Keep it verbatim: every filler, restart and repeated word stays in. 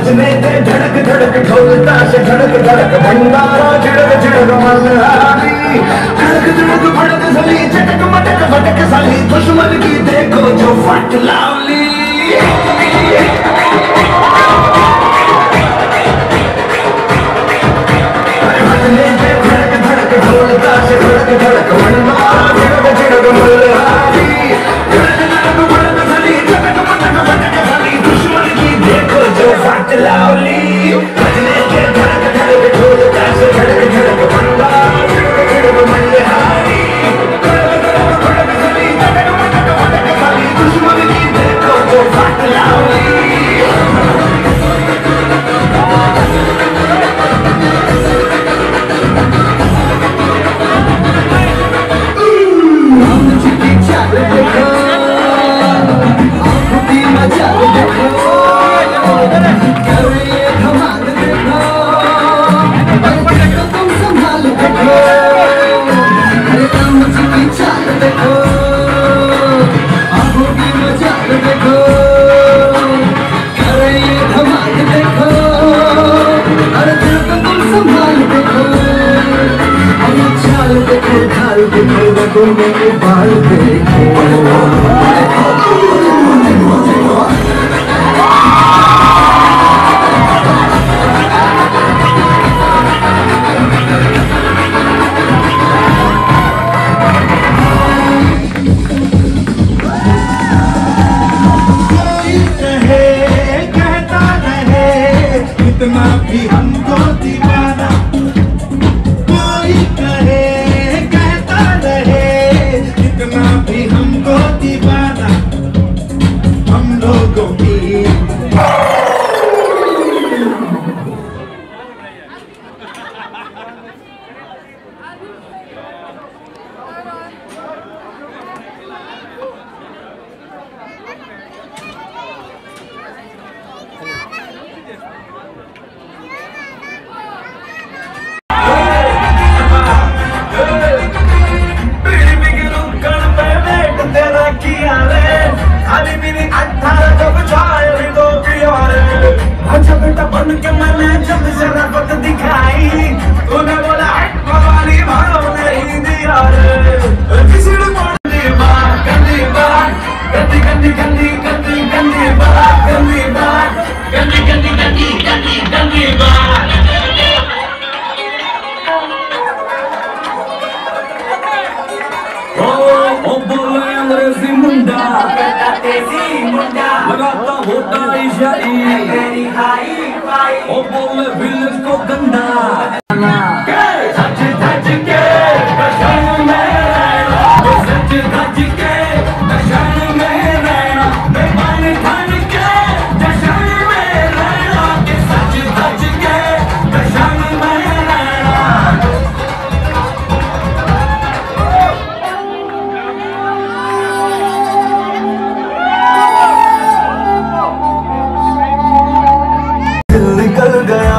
बजने दे धड़क धड़क ढोलता से धड़क धड़क भंडारा झड़क झड़क मल्हारी धड़क धड़क भड़क सली चटक मटक फटक सली दुश्मन की देखो जो फट लावली बजने दे धड़क धड़क ढोलता से धड़क धड़क भंडारा झड़क झड़क मल्हारी धड़क धड़क भड़क सली चटक मटक फटक सली दुश्मन की देखो जो फट लावली बजने दे धड़क धड़क ढोलता से धड़क धड़क भंडारा झड़क झड़क मल्हारी धड़क धड़क भड़क सली चटक मटक फटक सली दुश्मन की देखो जो फट लावली मेरे बाल देखो कहता रहे इतना भी हमको दीवाना कोई कहे इतना भी हमको दीवाना हम लोगों की अच्छा बेटा बन के मैंने जब शराफत दिखाई तूने बोला वाली भाव नहीं दिया रे किसी ने गंदी बात गंदी बात गंदी गंदी गंदी गंदी गंदी बात गंदी बात गंदी गंदी गंदी गंदी गंदी बात ओ ओ बोले अंग्रेजी मुंडा कहता तेजी मुंडा लगाता होता इशारी ओ बोले विलेज को गंदा सच धज के दर्शन में रहना सच धज के दर्शन में रहना बेमान धन के दर्शन में रहना के सच धज के दर्शन में रहना निकल गया